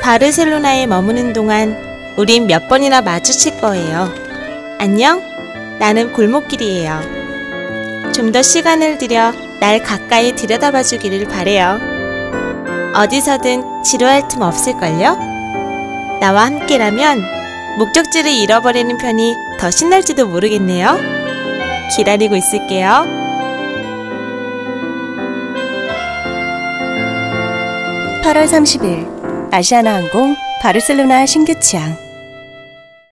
바르셀로나에 머무는 동안 우린 몇 번이나 마주칠 거예요. 안녕? 나는 골목길이에요. 좀 더 시간을 들여 날 가까이 들여다봐 주기를 바래요. 어디서든 지루할 틈 없을걸요? 나와 함께라면 목적지를 잃어버리는 편이 더 신날지도 모르겠네요. 기다리고 있을게요. 8월 30일 아시아나항공 바르셀로나 신규 취항.